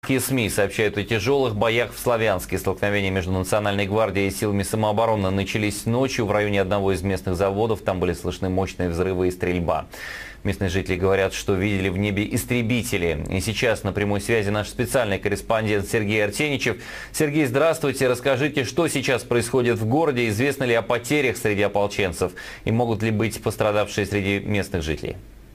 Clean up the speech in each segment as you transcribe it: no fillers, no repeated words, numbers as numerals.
Украинские СМИ сообщают о тяжелых боях в Славянске. Столкновения между Национальной гвардией и силами самообороны начались ночью в районе одного из местных заводов. Там были слышны мощные взрывы и стрельба. Местные жители говорят, что видели в небе истребители. И сейчас на прямой связи наш специальный корреспондент Сергей Арсеничев. Сергей, здравствуйте. Расскажите, что сейчас происходит в городе? Известно ли о потерях среди ополченцев? И могут ли быть пострадавшие среди местных жителей?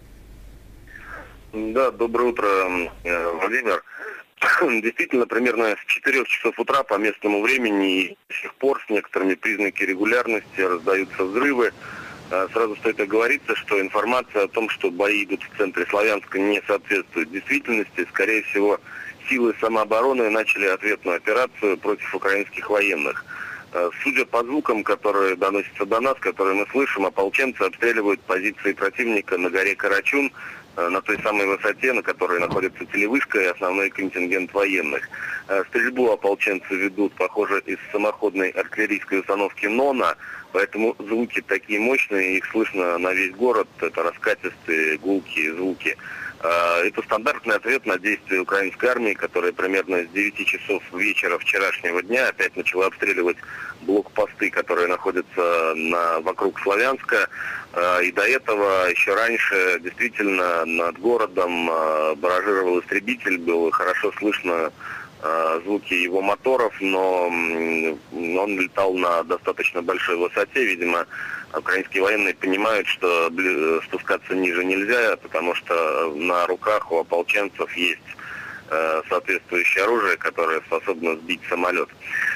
Да, доброе утро, Владимир. Действительно, примерно с 4 часов утра по местному времени до сих пор с некоторыми признаками регулярности раздаются взрывы. Сразу стоит оговориться, что информация о том, что бои идут в центре Славянска, не соответствует действительности. Скорее всего, силы самообороны начали ответную операцию против украинских военных. Судя по звукам, которые доносятся до нас, которые мы слышим, ополченцы обстреливают позиции противника на горе Карачун, на той самой высоте, на которой находится телевышка и основной контингент военных. Стрельбу ополченцы ведут, похоже, из самоходной артиллерийской установки «Нона», поэтому звуки такие мощные, их слышно на весь город, это раскатистые, гулкие звуки. Это стандартный ответ на действия украинской армии, которая примерно с 9 часов вечера вчерашнего дня опять начала обстреливать блокпосты, которые находятся вокруг Славянска. И до этого, еще раньше, действительно над городом баражировал истребитель, было хорошо слышно звуки его моторов, но он летал на достаточно большой высоте. Видимо, украинские военные понимают, что спускаться ниже нельзя, потому что на руках у ополченцев есть соответствующее оружие, которое способно сбить самолет.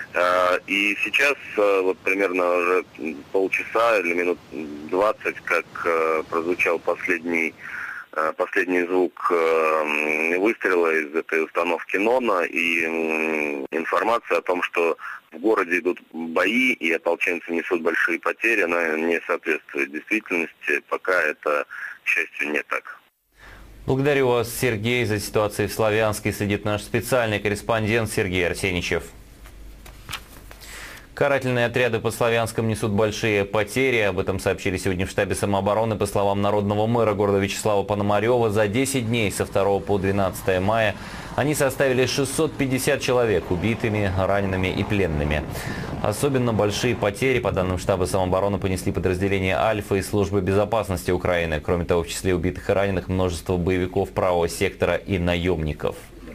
И сейчас, вот примерно уже полчаса или минут 20, как прозвучал последний звук выстрела из этой установки «Нона», и информация о том, что в городе идут бои и ополченцы несут большие потери, она не соответствует действительности. Пока это, к счастью, не так. Благодарю вас, Сергей. За ситуацией в Славянске следит наш специальный корреспондент Сергей Арсеничев. Карательные отряды по Славянском несут большие потери. Об этом сообщили сегодня в штабе самообороны. По словам народного мэра города Вячеслава Пономарева, за 10 дней со 2 по 12 мая они составили 650 человек убитыми, ранеными и пленными. Особенно большие потери, по данным штаба самообороны, понесли подразделения «Альфа» и службы безопасности Украины. Кроме того, в числе убитых и раненых множество боевиков правого сектора и наемников.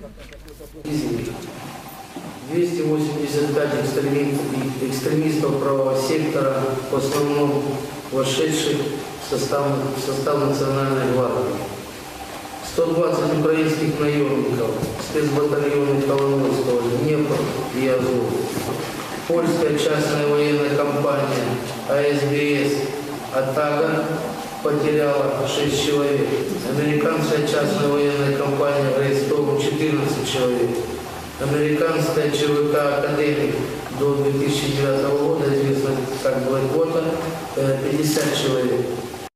285 экстремистов правого сектора, в основном вошедших в состав Национальной гвардии. 120 украинских наемников, спецбатальоны Коломойского, Днепр и Азов. Польская частная военная компания АСБС «Атага» потеряла 6 человек. Американская частная военная компания «Рейстом» 14 человек. Американская ЧВК «Академик» до 2009 года, известно как Блэквотер, 50 человек.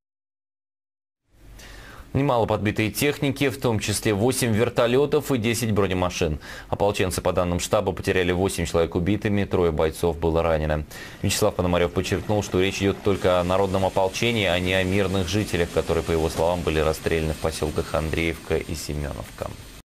Немало подбитой техники, в том числе 8 вертолетов и 10 бронемашин. Ополченцы, по данным штаба, потеряли 8 человек убитыми, 3 бойцов было ранено. Вячеслав Пономарев подчеркнул, что речь идет только о народном ополчении, а не о мирных жителях, которые, по его словам, были расстреляны в поселках Андреевка и Семеновка.